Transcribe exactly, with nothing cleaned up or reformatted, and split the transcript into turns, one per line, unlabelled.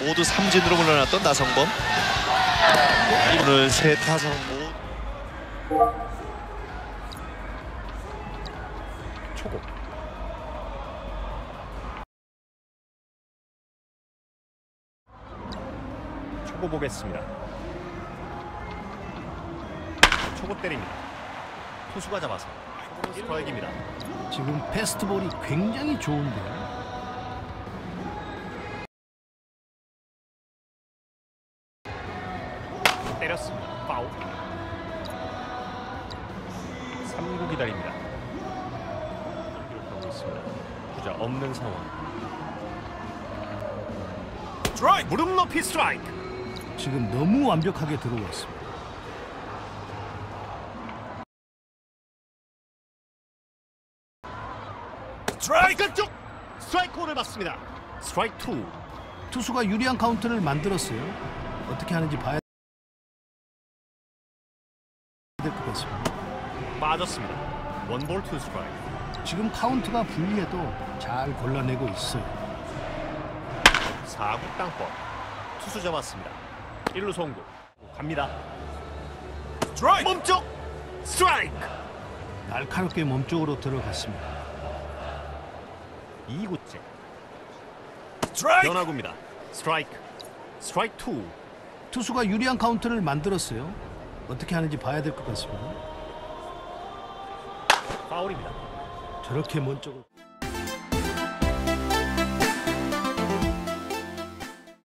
모두 삼진으로 물러났던 나성범. 오늘 세 타석 모두
초고. 초고 보겠습니다. 초고 때립니다. 투수가 잡아서 스트라이크입니다.
지금 패스트볼이 굉장히 좋은데요.
때렸습니다. 파울. 삼 구 기다립니다. 기록하고 있습니다. 주자 없는 상황. 스트라이크! 무릎 높이 스트라이크.
지금 너무 완벽하게 들어오고 있습니다.
스트라이크 쪽! 스트라이크를 받습니다. 스트라이크 투.
투수가 유리한 카운트를 만들었어요. 어떻게 하는지 봐야 될 것 같습니다.
빠졌습니다. 원볼 투 스트라이크.
지금 카운트가 불리해도 잘 골라내고 있어요.
사 구 땅볼. 투수 잡았습니다. 일 루 송구. 갑니다. 스트라이크! 몸쪽! 스트라이크!
날카롭게 몸쪽으로 들어갔습니다.
이 구째. 스트라이크! 변화구입니다. 스트라이크. 스트라이크 투.
투수가 유리한 카운트를 만들었어요. 어떻게 하는지 봐야 될 것 같습니다.
파울입니다.
저렇게 먼 쪽을